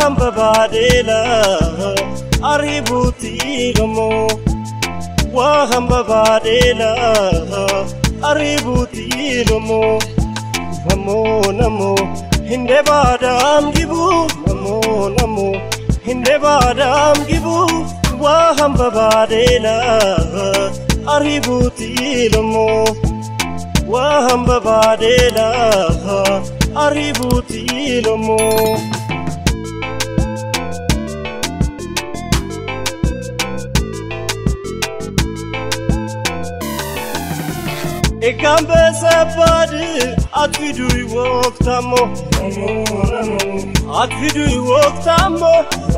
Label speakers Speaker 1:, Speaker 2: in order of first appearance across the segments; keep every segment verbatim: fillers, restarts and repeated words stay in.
Speaker 1: waham babadela aributi lomo waham babadela aributi lomo namo namo hinde badam gibu namo namo hinde badam gibu waham babadela aributi lomo waham babadela aributi lomo Ekambe sabad atvidu iwoktamo atvidu iwoktamo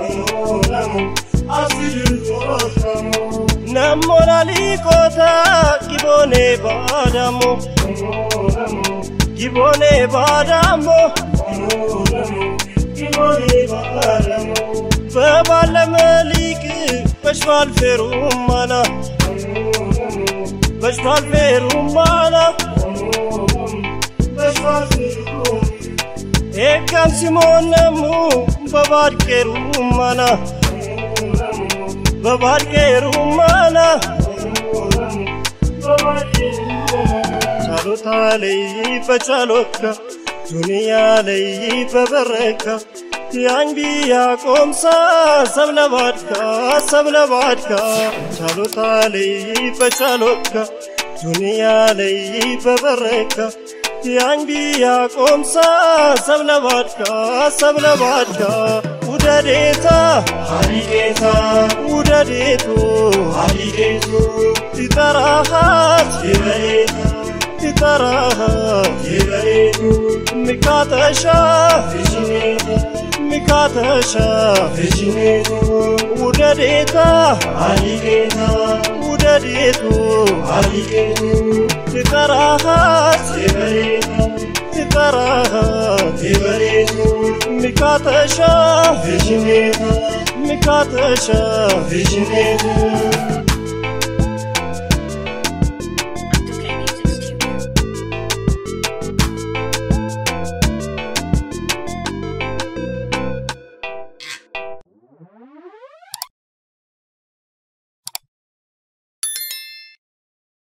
Speaker 1: atvidu iwoktamo namorali kota gibone badamo gibone badamo gibone badamo babalamalik bashwal ferumana bashwal ferumana bashwal ferumana ekam simonemu babad kerumana babad kerumana babad kerumana chalo tale bachaloka dunia lei babaraka yanbiya komsa sablabadka sablabadka chalo tale bachaloka dunia lei babaraka yanbiya komsa sablabadka sablabadka udadeta haligeta udadetu haligeta titarahat tibareta titarahat tibaretu mikatasha vijineta mikatasha vijineta udadeta haligeta udadetu haligeta titarahat tibareta titarahat tibaretu mikatasha vijineta mikatasha vijineta